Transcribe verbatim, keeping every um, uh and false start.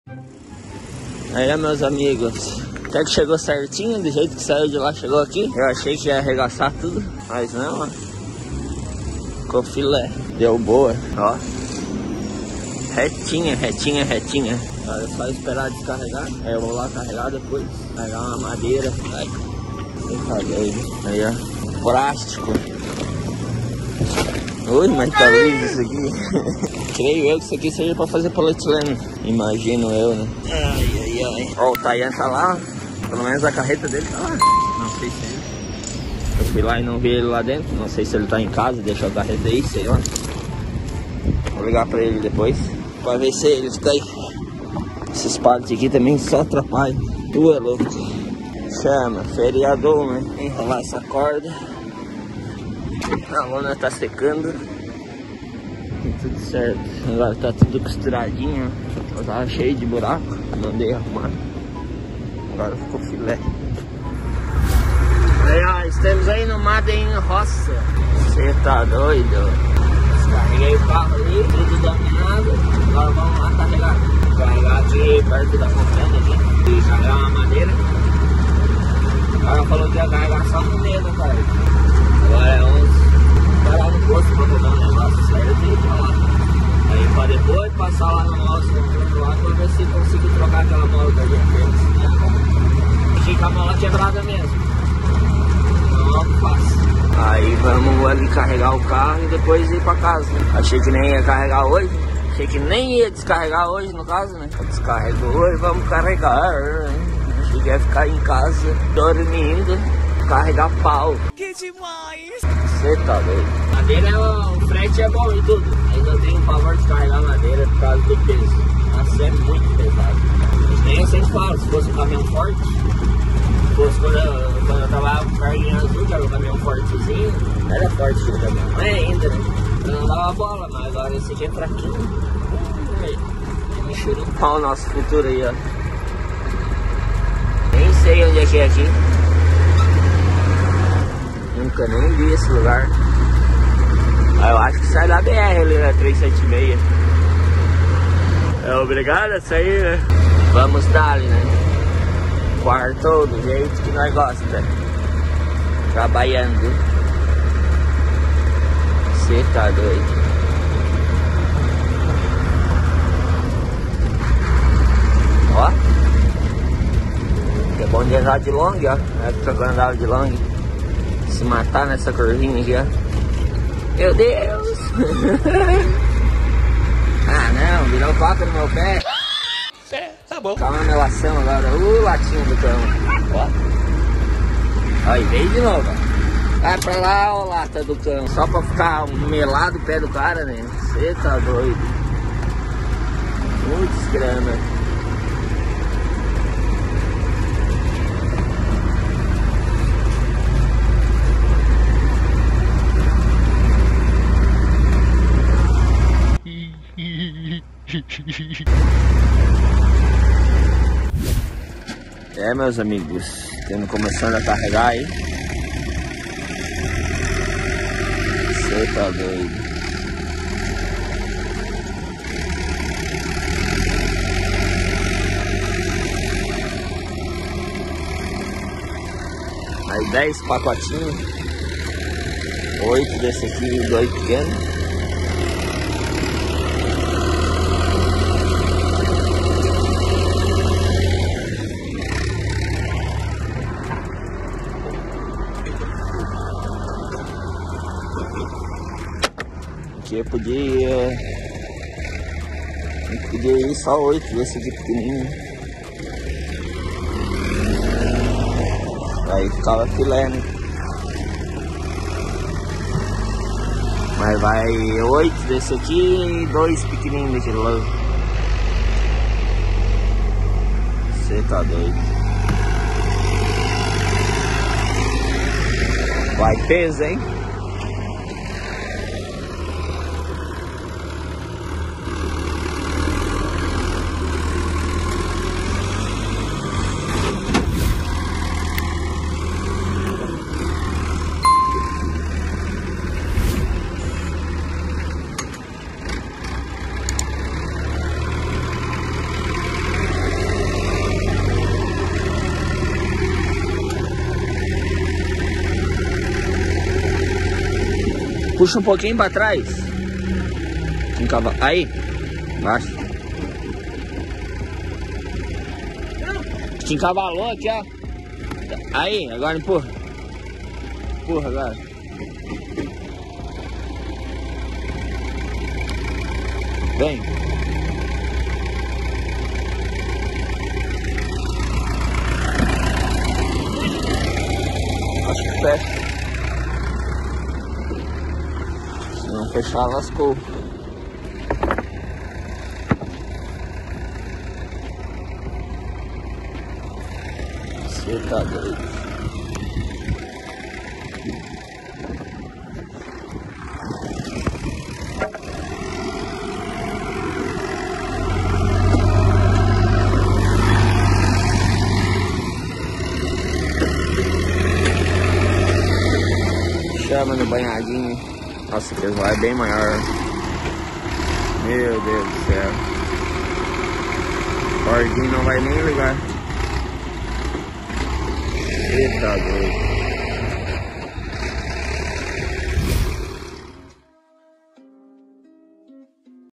Aí, meus amigos, até que chegou certinho, do jeito que saiu de lá, chegou aqui. Eu achei que ia arregaçar tudo, mas não, ó. Ficou filé, deu boa, ó. Retinha, retinha, retinha. Agora é só esperar descarregar. Aí eu vou lá carregar depois. Pegar uma madeira. Ai, tá doido. Aí, ó, plástico. Ui, mas tá lindo isso aqui. Creio eu que isso aqui seja pra fazer polietileno. Imagino eu, né? Ai, ai, ai. Ó, o Tayan tá lá. Pelo menos a carreta dele tá lá. Não sei se é ele. Eu fui lá e não vi ele lá dentro. Não sei se ele tá em casa, deixou a carreta aí, sei lá. Vou ligar pra ele depois pra ver se ele está aí. Esses partes aqui também só atrapalham. Tu é louco. Chama, feriador, né? Enrolar essa corda. A lona tá secando. Tudo certo. Agora tá tudo costuradinho. Eu tava cheio de buraco. Mandei arrumar. Agora ficou filé. Aí, ó, estamos aí no Madem Roça. Você tá doido? Descarreguei o carro ali, tudo dominado. Agora vamos lá carregar. Carregar aqui perto da montanha aqui. E carregar uma madeira. Agora falou que ia carregar só no meio da tarde. Agora é onze. Parar no posto pra pegar um negócio certo e ir pra lá. Aí pra depois passar lá no nosso lá pra ver se consigo trocar aquela mola que a gente fez. Achei que a mola quebrada mesmo. Não, não fácil. Aí vamos ali carregar o carro e depois ir pra casa. Achei que nem ia carregar hoje. Achei que nem ia descarregar hoje no caso, né? Descarregou hoje, vamos carregar. Achei que ia ficar em casa dormindo, carregar pau. Que demais! Você tá doido. Madeira, é, o frete é bom e tudo. Ainda tenho o favor de carregar madeira por causa do peso. Nossa, é muito pesado. Mas nem eu sempre falo, se fosse um caminhão forte. Se fosse quando eu, quando eu trabalhava com carguinha azul, que era um caminhão fortezinho. Era forte o caminhão, não é ainda, né? Eu não dava bola, mas agora esse aqui é fraquinho. Me churou. Olha o nosso futuro aí, ó. Nem sei onde é que é aqui. Nunca nem vi esse lugar. Ah, eu acho que sai da B R ali na trezentos e setenta e seis. É obrigado a sair, né? Vamos dar ali, né? Quarto do jeito que nós gostamos. Trabalhando. Você tá doido. Ó. É bom de andar de long, ó. É que eu andava de long. Se matar nessa curvinha aqui, ó. Meu Deus! Ah, não, virou coca no meu pé. É, tá bom. Tá uma melação agora, o uh, latinho do cão. Ó. Aí, veio de novo, ó. Vai pra lá, ó, lata do cão. Só pra ficar melado o pé do cara, né? Você tá doido. Muitos grana. É, meus amigos, estamos começando a carregar aí. Você tá doido. Aí dez pacotinhos. Oito desse aqui e dois pequenos. Que eu podia ir, eu podia ir só oito desse aqui pequenininho. Aí ficava filé, né? Mas vai oito desse aqui e dois pequenininhos daquele lá. Você tá doido. Vai peso, hein? Puxa um pouquinho pra trás. Encava... Aí. Baixa. Te encavalou aqui, ó. Aí, agora empurra. Empurra agora. Vem. Acho que fecha. Se não fechar, lascou. Você tá doido. Chama no banhadinho. Nossa, que vai é bem maior. Meu Deus do céu. O cordinho não vai nem ligar. Eita doido.